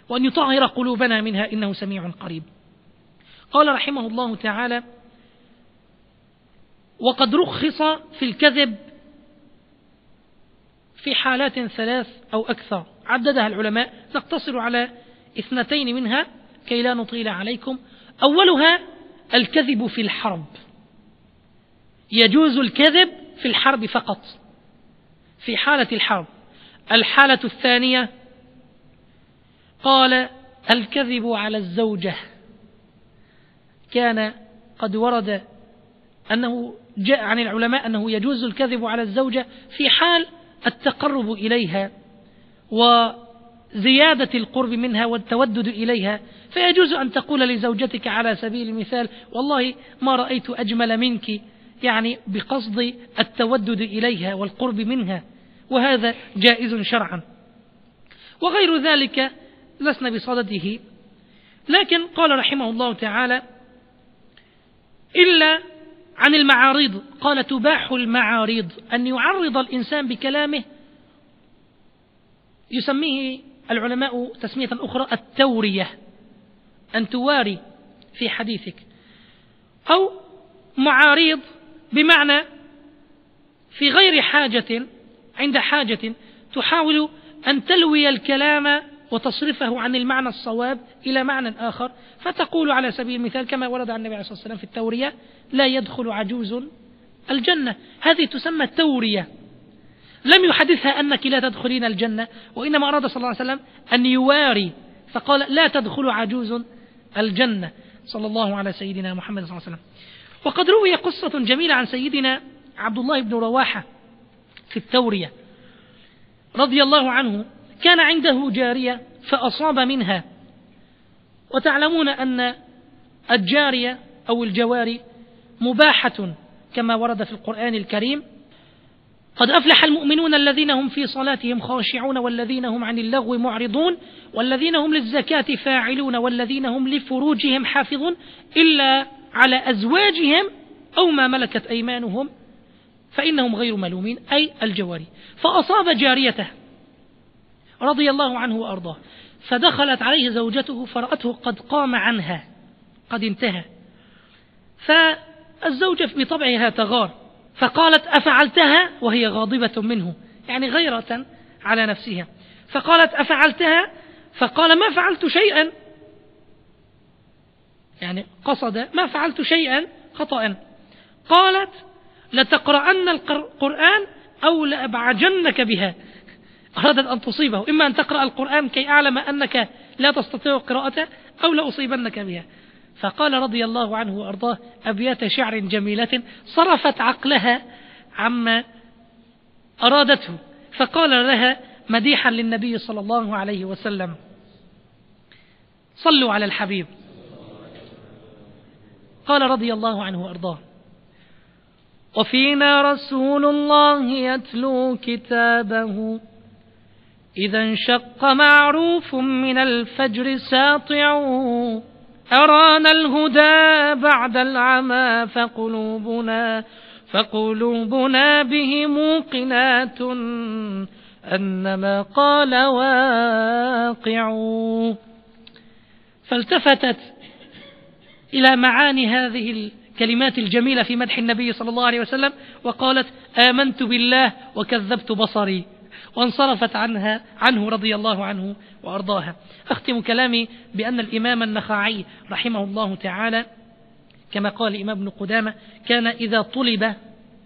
وأن يطهر قلوبنا منها إنه سميع قريب. قال رحمه الله تعالى: وقد رخص في الكذب في حالات 3 أو أكثر عددها العلماء، نقتصر على 2 منها كي لا نطيل عليكم. أولها الكذب في الحرب، يجوز الكذب في الحرب فقط في حالة الحرب. الحالة الثانية قال الكذب على الزوجة، كان قد ورد أنه جاء عن العلماء أنه يجوز الكذب على الزوجة في حال التقرب إليها وزيادة القرب منها والتودد إليها، فيجوز أن تقول لزوجتك على سبيل المثال: والله ما رأيت أجمل منك، يعني بقصد التودد إليها والقرب منها، وهذا جائز شرعا. وغير ذلك لسنا بصدده. لكن قال رحمه الله تعالى: إلا عن المعارض، قال: تباح المعارض، أن يعرض الإنسان بكلامه، يسميه العلماء تسمية أخرى التورية، أن تواري في حديثك، أو معارض بمعنى في غير حاجة، عند حاجة تحاول أن تلوي الكلام وتصرفه عن المعنى الصواب إلى معنى آخر، فتقول على سبيل المثال كما ورد عن النبي عليه الصلاة والسلام في التورية: لا يدخل عجوز الجنة. هذه تسمى التورية، لم يحدثها أنك لا تدخلين الجنة، وإنما أراد صلى الله عليه وسلم أن يواري، فقال: لا تدخل عجوز الجنة، صلى الله على سيدنا محمد صلى الله عليه وسلم. وقد روي قصة جميلة عن سيدنا عبد الله بن رواحة في التورية رضي الله عنه، كان عنده جارية فأصاب منها، وتعلمون أن الجارية أو الجواري مباحة كما ورد في القرآن الكريم: قد أفلح المؤمنون الذين هم في صلاتهم خاشعون والذين هم عن اللغو معرضون والذين هم للزكاة فاعلون والذين هم لفروجهم حافظون إلا على أزواجهم أو ما ملكت أيمانهم فإنهم غير ملومين، أي الجواري. فأصاب جاريته رضي الله عنه وأرضاه، فدخلت عليه زوجته فرأته قد قام عنها، قد انتهى، فالزوجة بطبعها تغار، فقالت: أفعلتها؟ وهي غاضبة منه، يعني غيرة على نفسها، فقالت: أفعلتها؟ فقال: ما فعلت شيئا، يعني قصد ما فعلت شيئا خطأ. قالت: لتقرأن القرآن أو لأبعجنك بها، أرادت أن تصيبه، إما أن تقرأ القرآن كي أعلم أنك لا تستطيع قراءته أو لأصيبنك بها. فقال رضي الله عنه وأرضاه أبيات شعر جميلة صرفت عقلها عما أرادته، فقال لها مديحا للنبي صلى الله عليه وسلم: صلوا على الحبيب. قال رضي الله عنه وأرضاه: وفينا رسول الله يتلو كتابه إذا انشق معروف من الفجر ساطع، أرانا الهدى بعد العمى فقلوبنا به موقنات أنما قال واقع. فالتفتت إلى معاني هذه الكلمات الجميلة في مدح النبي صلى الله عليه وسلم وقالت: آمنت بالله وكذبت بصري، وانصرفت عنه رضي الله عنه وأرضاها. أختم كلامي بأن الإمام النخعي رحمه الله تعالى كما قال الإمام ابن قدامة كان إذا طلب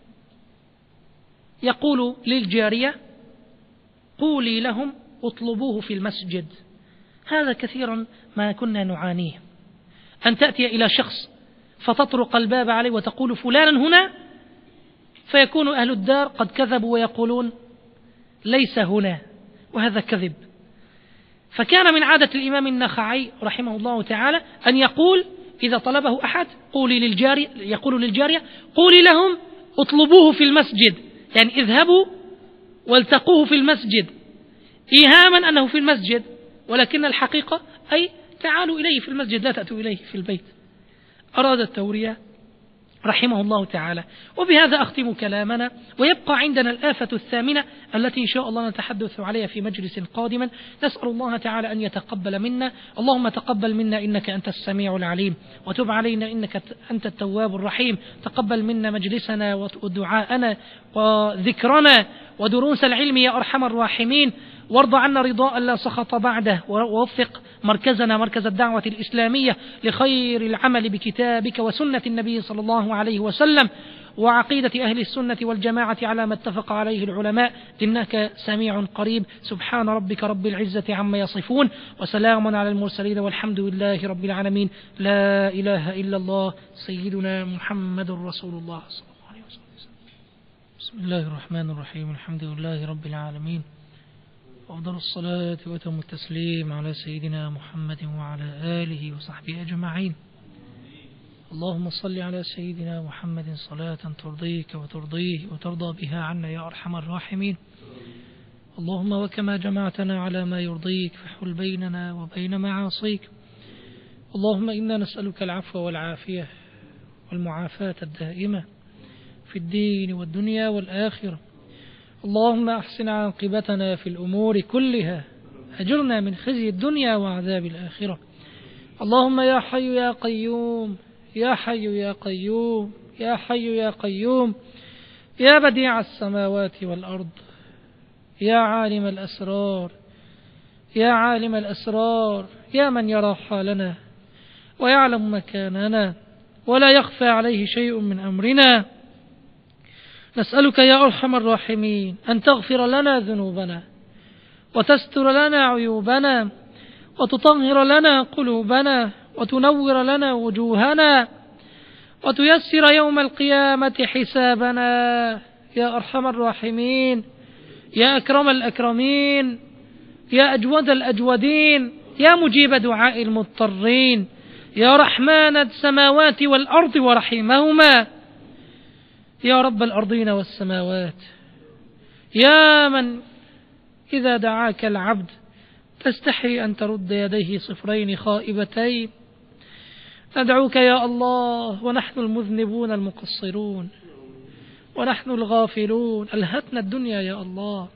يقول للجارية: قولي لهم اطلبوه في المسجد. هذا كثيرا ما كنا نعانيه، أن تأتي إلى شخص فتطرق الباب عليه وتقول: فلانا هنا، فيكون أهل الدار قد كذبوا ويقولون: ليس هنا، وهذا كذب. فكان من عادة الإمام النخعي رحمه الله تعالى أن يقول إذا طلبه أحد يقول للجارية: قولي لهم اطلبوه في المسجد، يعني اذهبوا والتقوه في المسجد، إيهاما أنه في المسجد، ولكن الحقيقة أي تعالوا إليه في المسجد، لا تأتوا إليه في البيت. أراد التورية رحمه الله تعالى. وبهذا أختم كلامنا، ويبقى عندنا الآفة الثامنة التي إن شاء الله نتحدث عليها في مجلس قادما. نسأل الله تعالى أن يتقبل منا. اللهم تقبل منا إنك أنت السميع العليم، وتب علينا إنك أنت التواب الرحيم. تقبل منا مجلسنا ودعاءنا وذكرنا ودروس العلم يا أرحم الراحمين، وارض عنا رضاء لا سخط بعده، ووفق مركزنا مركز الدعوة الإسلامية لخير العمل بكتابك وسنة النبي صلى الله عليه وسلم وعقيدة أهل السنة والجماعة على ما اتفق عليه العلماء، إنك سميع قريب. سبحان ربك رب العزة عما يصفون، وسلام على المرسلين، والحمد لله رب العالمين. لا إله إلا الله سيدنا محمد رسول الله صلى الله عليه وسلم. بسم الله الرحمن الرحيم. الحمد لله رب العالمين، وأفضل الصلاة وأتم التسليم على سيدنا محمد وعلى آله وصحبه أجمعين. اللهم صل على سيدنا محمد صلاة ترضيك وترضيه وترضى بها عنا يا أرحم الراحمين. اللهم وكما جمعتنا على ما يرضيك فحل بيننا وبين معاصيك. اللهم إنا نسألك العفو والعافية والمعافاة الدائمة في الدين والدنيا والآخرة. اللهم أحسن عاقبتنا في الأمور كلها، أجرنا من خزي الدنيا وعذاب الآخرة. اللهم يا حي يا قيوم، يا حي يا قيوم، يا حي يا قيوم، يا بديع السماوات والأرض، يا عالم الأسرار، يا عالم الأسرار، يا من يرى حالنا ويعلم مكاننا ولا يخفى عليه شيء من أمرنا، نسألك يا أرحم الراحمين أن تغفر لنا ذنوبنا وتستر لنا عيوبنا وتطهر لنا قلوبنا وتنور لنا وجوهنا وتيسر يوم القيامة حسابنا يا أرحم الراحمين، يا أكرم الأكرمين، يا أجود الأجودين، يا مجيب دعاء المضطرين، يا رحمن السماوات والأرض ورحيمهما، يا رب الأرضين والسماوات، يا من إذا دعاك العبد تستحي أن ترد يديه صفرين خائبتين. ندعوك يا الله ونحن المذنبون المقصرون ونحن الغافلون، ألهتنا الدنيا يا الله.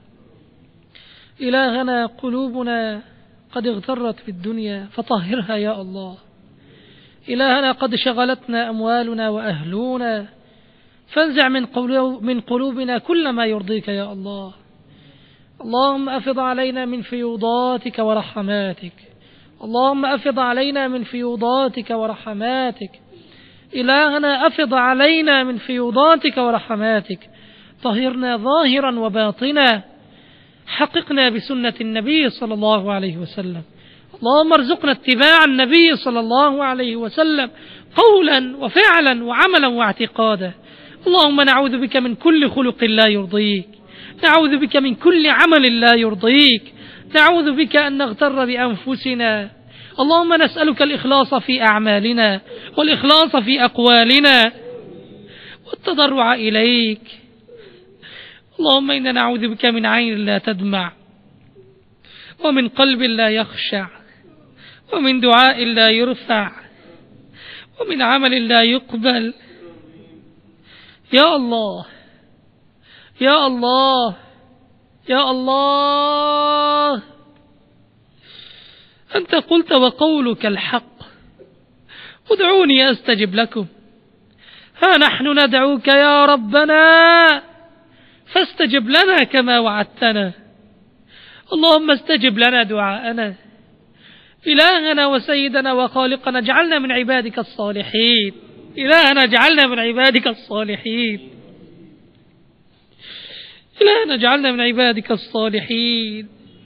إلهنا قلوبنا قد اغترت في الدنيا فطهرها يا الله. إلهنا قد شغلتنا أموالنا وأهلنا فانزع من قلوبنا كل ما يرضيك يا الله. اللهم أفض علينا من فيوضاتك ورحماتك، اللهم أفض علينا من فيوضاتك ورحماتك. إلهنا أفض علينا من فيوضاتك ورحماتك، طهرنا ظاهرا وباطنا، حققنا بسنة النبي صلى الله عليه وسلم. اللهم ارزقنا اتباع النبي صلى الله عليه وسلم قولا وفعلا وعملا واعتقادا. اللهم نعوذ بك من كل خلق لا يرضيك، نعوذ بك من كل عمل لا يرضيك، نعوذ بك أن نغتر بأنفسنا. اللهم نسألك الإخلاص في أعمالنا والإخلاص في أقوالنا والتضرع إليك. اللهم إنا نعوذ بك من عين لا تدمع، ومن قلب لا يخشع، ومن دعاء لا يرفع، ومن عمل لا يقبل. يا الله يا الله يا الله، أنت قلت وقولك الحق، ادعوني أستجب لكم. ها نحن ندعوك يا ربنا فاستجب لنا كما وعدتنا. اللهم استجب لنا دعاءنا. إلهنا وسيدنا وخالقنا اجعلنا من عبادك الصالحين، إلهنا اجعلنا من عبادك الصالحين، إلهنا اجعلنا من عبادك الصالحين.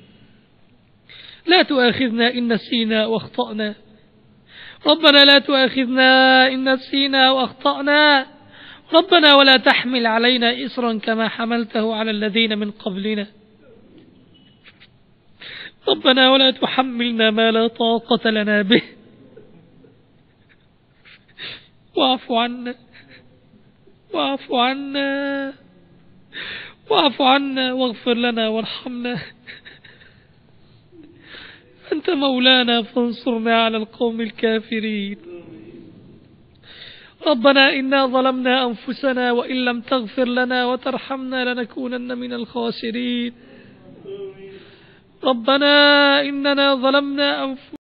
لا تؤاخذنا إن نسينا واخطأنا، ربنا لا تؤاخذنا إن نسينا واخطأنا، ربنا ولا تحمل علينا إصرا كما حملته على الذين من قبلنا، ربنا ولا تحملنا ما لا طاقة لنا به، واعف عنا واعف عنا واعف عنا واغفر لنا وارحمنا، أنت مولانا فانصرنا على القوم الكافرين. ربنا إنا ظلمنا أنفسنا وإن لم تغفر لنا وترحمنا لنكونن من الخاسرين. ربنا إننا ظلمنا أنفسنا